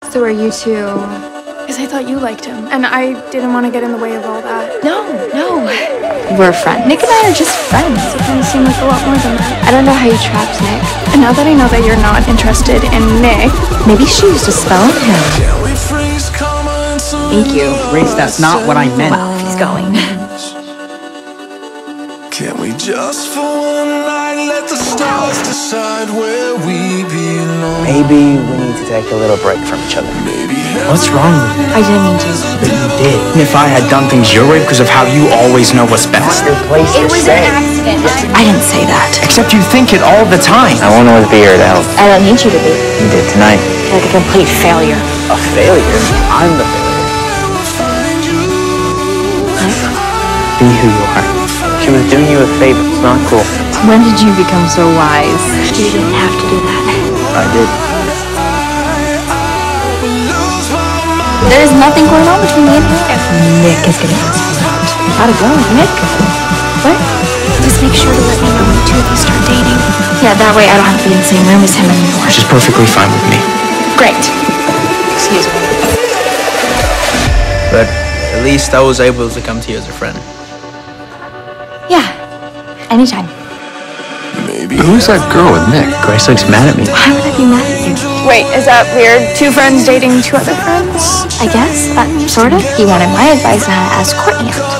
So are you two? Because I thought you liked him, and I didn't want to get in the way of all that. No. We're friends. Nick and I are just friends. It kind of seemed like a lot more than that. I don't know how you trapped Nick. And now that I know that you're not interested in Nick, Maybe she used a spell on him. Thank you. Grace, that's not what I meant. Well, if he's going. Can we just for one night let the stars decide where we belong? Maybe we need to take a little break from each other. What's wrong with you? I didn't mean to. But you did. And if I had done things your way because of how you always know what's best. Your place It to was stay. an accident. I didn't say that. Except you think it all the time. I won't always be here to help. I don't need you to be. You did tonight. Like a complete failure. A failure? I'm the failure. Be who you are. She was doing you a favor. It's not cool. When did you become so wise? You didn't have to do that. I did. There's nothing going on between me and Nick. Nick is gonna ask me out. How'd it go, Nick? What? just make sure to let me know when the two of you start dating. Yeah, that way I don't have to be in the same room as him anymore. Which is perfectly fine with me. Great. Excuse me. But at least I was able to come to you as a friend. Yeah, anytime. Who's that girl with Nick? Grace looks mad at me. Why would I be mad at you? Wait, is that weird? Two friends dating two other friends? I guess, sort of. He wanted my advice on how to ask Courtney out.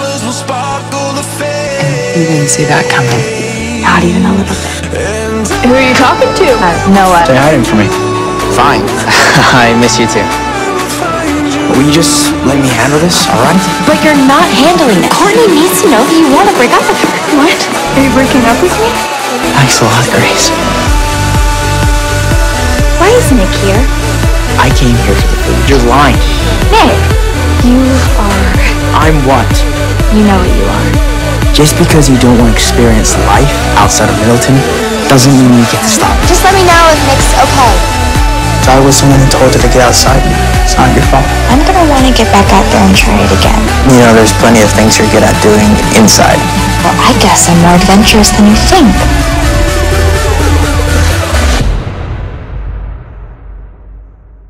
You didn't see that coming. Not even a little bit. Who are you talking to? Noah. Stay hiding from me. Fine. I miss you too. Will you just let me handle this, alright? But you're not handling it. Courtney needs to know that you want to break up with her. What? Are you breaking up with me? Thanks a lot, Grace. Why is Nick here? I came here for the food. You're lying. Nick, you are... I'm what? You know what you are. Just because you don't want to experience life outside of Middleton doesn't mean you get to stop. Just let me know if Nick's okay. If I was someone who told her to get outside, it's not your fault. I'm gonna want to get back out there and try it again. You know, there's plenty of things you're good at doing inside. Well, I guess I'm more adventurous than you think.